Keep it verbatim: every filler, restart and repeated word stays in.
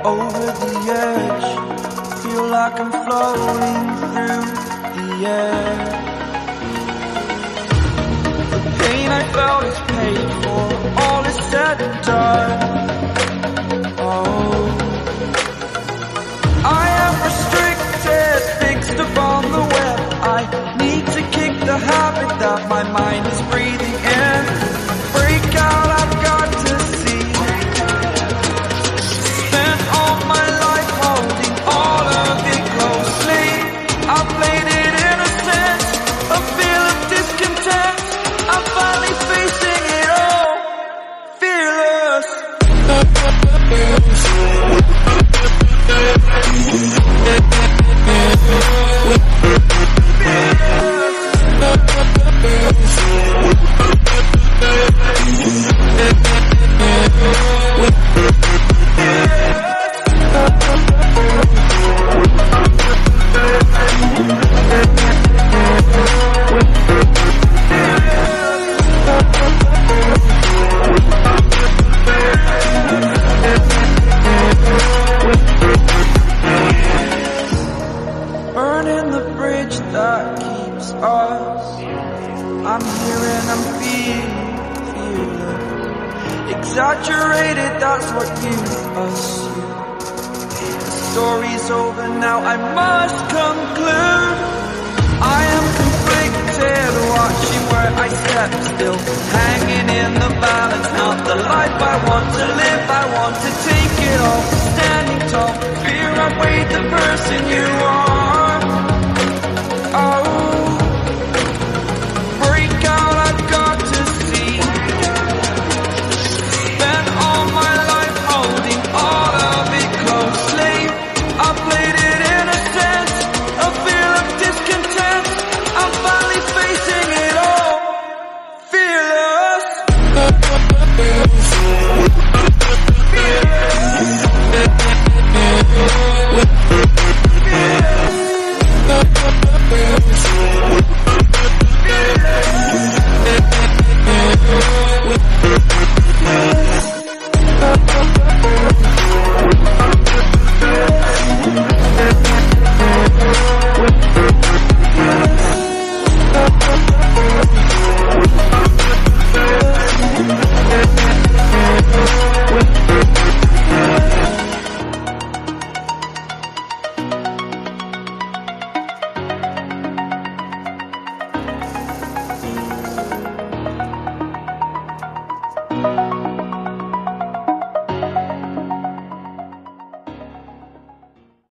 over the edge. Feel like I'm floating through the air. The pain I felt is paid for, all is said and done. Oh, I am restricted, fixed upon the web. I need to kick the habit that my mind is breathing in. Break out, I've got to see. Spent all my life holding all of it closely. I played it innocent, a feel of discontent. I'm finally facing it all, fearless. Burning the bridge that keeps us. I'm here and I'm feeling, feeling exaggerated, that's what you assume. The story's over now, I must conclude. I am conflicted, watching where I step still, hanging in the balance. Not the life I want to live, I want to take it all. Standing tall, fear I weighed the person you are.